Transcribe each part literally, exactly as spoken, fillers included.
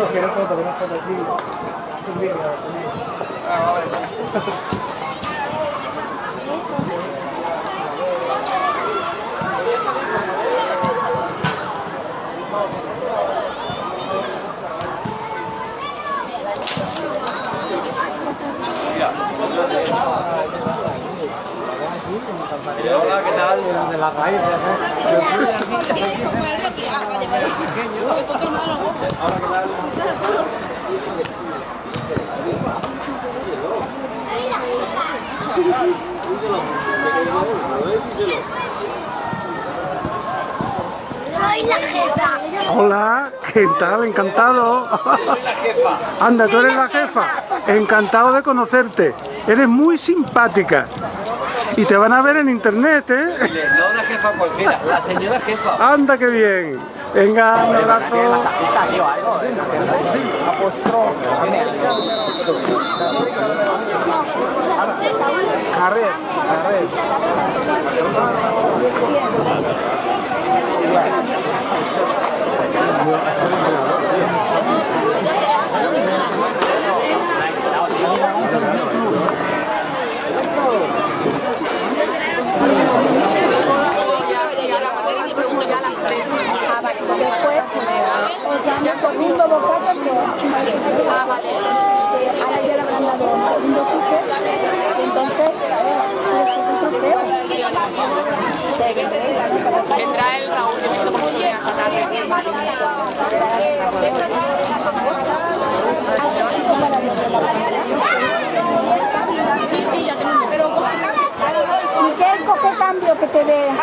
Eso, quiero foto, quiero foto aquí. Un vídeo. Ah, vale. Hola, ¿qué tal? De las raíces, ¿eh? Hola, ¿qué tal? Soy la jefa. Hola, ¿qué tal? Encantado. Soy la jefa. Anda, tú eres la jefa. Encantado de conocerte. Eres muy simpática. Y te van a ver en internet, ¿eh? No una jefa cualquiera, la señora jefa. Anda, qué bien. Venga, un abrazo. Carrer, carrer. Después os dan el segundo bocado con chuches. Ah, vale. Ahora ya le habrán dado el segundo pique. Entonces, después el trofeo. Vendrá el Raúl, yo he visto cómo se llama. Sí, sí, ya tengo. ¿Y qué coge cambio que te dé?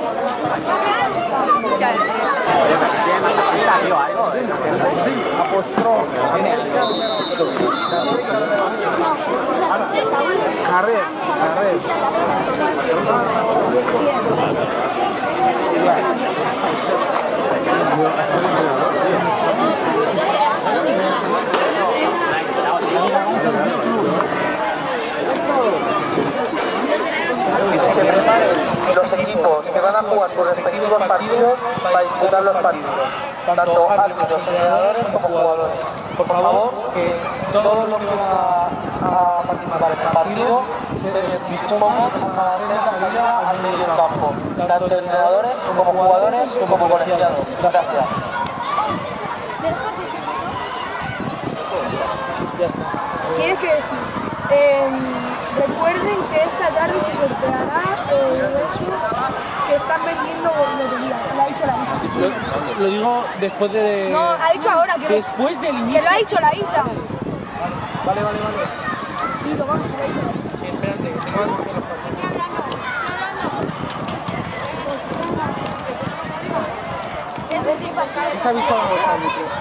Carrer, carrer. Que se preparen los equipos que van a jugar sus respectivos partidos para disputar los partidos, tanto árbitros, entrenadores como jugadores. Por favor, que todos los que van a, a participar en el partido se dispongan a hacer salida al medio del campo, tanto entrenadores como jugadores como colegiados. Gracias. Tienes que decir, eh, recuerden que esta tarde se sorteará eh, eso que están vendiendo lotería. Lo ha dicho la Isa. Lo, lo digo después de... No, ha dicho ahora que, después del que inicio. lo ha dicho la Isa. Vale, vale, vale. Y lo vamos a decir. Espérate, que tengo algo que nos Ese sí, para ¿Has avisado a los árbitros?